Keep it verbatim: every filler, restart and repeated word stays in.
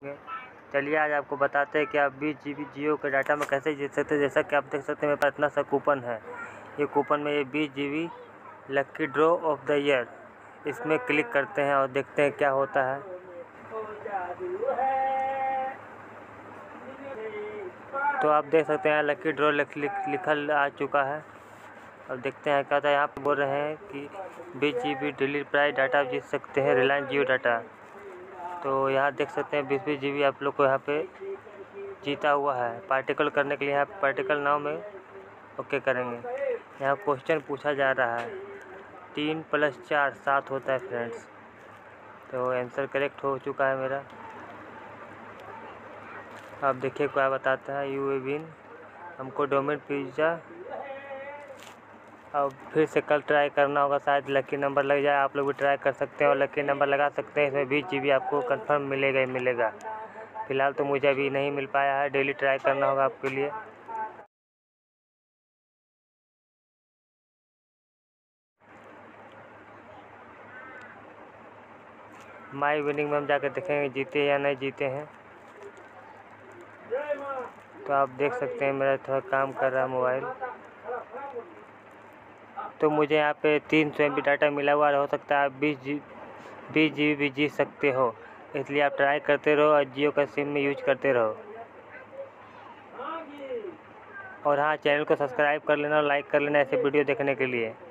चलिए आज आपको बताते हैं कि आप बीस जी बी जियो के डाटा में कैसे जीत सकते हैं। जैसा कि आप देख सकते हैं मेरे पास इतना सा कूपन है। ये कूपन में ये बीस G B lucky draw of the year, इसमें क्लिक करते हैं और देखते हैं क्या होता है। तो आप देख सकते हैं लक्की ड्रॉ लिखल आ चुका है। अब देखते हैं क्या था। यहाँ पे बोल रहे हैं कि बीस G B daily price data जीत सकते हैं रिलायंस जियो डाटा। तो यहाँ देख सकते हैं बीस बीस जी बी आप लोग को यहाँ पे जीता हुआ है। पार्टिकल करने के लिए यहाँ पार्टिकल नाव में ओके करेंगे। यहाँ क्वेश्चन पूछा जा रहा है, तीन प्लस चार सात होता है फ्रेंड्स। तो आंसर करेक्ट हो चुका है मेरा। आप देखिए क्या बताता है। यू विन, हमको डोमिन पिज़्ज़ा अब फिर से कल ट्राई करना होगा, शायद लकी नंबर लग जाए। आप लोग भी ट्राई कर सकते हैं और लकी नंबर लगा सकते हैं। इसमें बीस जी बी आपको कंफर्म मिलेगा ही मिलेगा। फ़िलहाल तो मुझे अभी नहीं मिल पाया है, डेली ट्राई करना होगा आपके लिए। माई विनिंग में हम जाकर देखेंगे जीते या नहीं जीते हैं। तो आप देख सकते हैं मेरा थोड़ा काम कर रहा है मोबाइल। तो मुझे यहाँ पे तीन सौ एम बी डाटा मिला हुआ, हो सकता है आप बीस जी बीस जी बी भी जीत सकते हो। इसलिए आप ट्राई करते रहो और जियो का सिम में यूज करते रहो। और हाँ, चैनल को सब्सक्राइब कर लेना और लाइक कर लेना ऐसे वीडियो देखने के लिए।